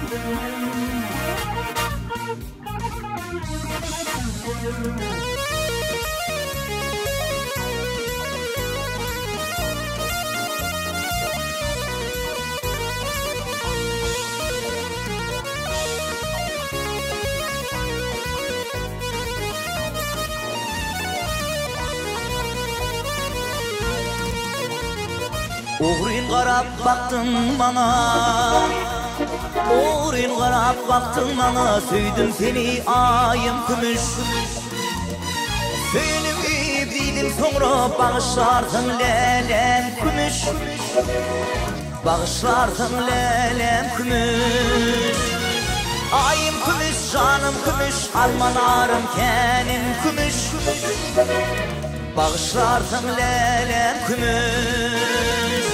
Uğrayın qarab baktın bana, uğrayın qarab baktın bana. Söydüm seni ayım kümüş, söyleyip deydim sonra bağışlardın lelem kümüş, bağışlardın lelem kümüş. Ayım kümüş, canım kümüş, almanarım kenim kümüş, bağışlardın lelem kümüş.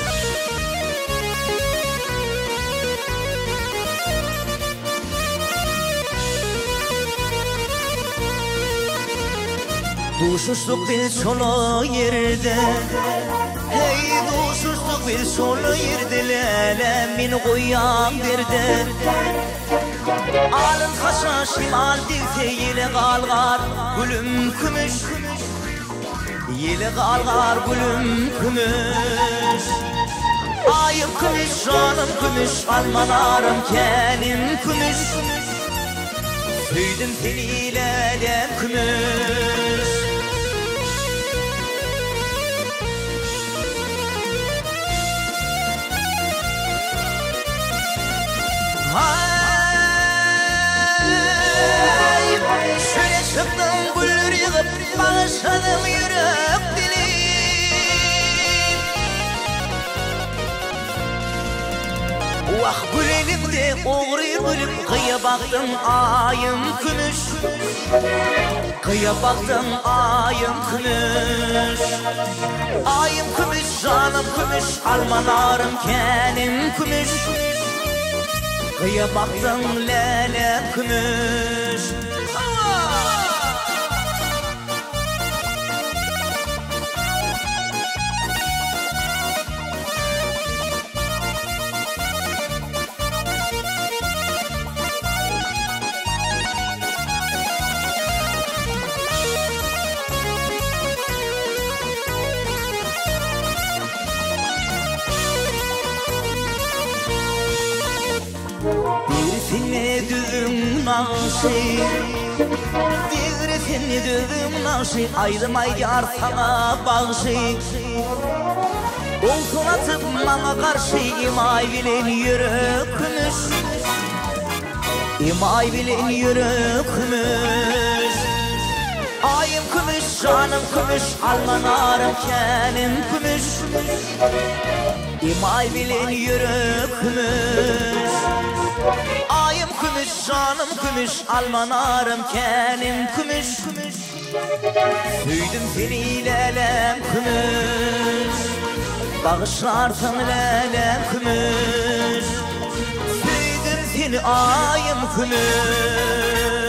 Duşuştuk biz solu yerde, hey duşuştuk biz solu yerde. Lelemin koyan derdi, alın kaşa şimal dilse yeli kalgar gülüm kümüş, yeli kalgar gülüm kümüş. Ayım kümüş, canım kümüş, almanarım kenim kümüş, söyledim seni lelem kümüş. Şöyle çıktım güller yığıp, bağışladım yürek dilim. Vah gül elimde uğrayır gülüm, kıya baktım ayım kümüş, kıya baktım ayım kümüş. Ayım kümüş, canım kümüş, almanarım kenim kümüş, kıya baktım lelem kümüş. Seni düğüm naşı, bir seni düğüm naşı, ayrımay yar sana bağışı. Olsun atıp bana karşı imay bilen yürükmüş, imay bilen yürükmüş. Ayım kümüş, canım kümüş, almanarım kenim kümüş, imay bilen yürükmüş. Ayım kümüş, canım kümüş, almanarım kenim kümüş, söyledim seni lelem kümüş, bağışlarsın lelem kümüş, söyledim seni ayım kümüş.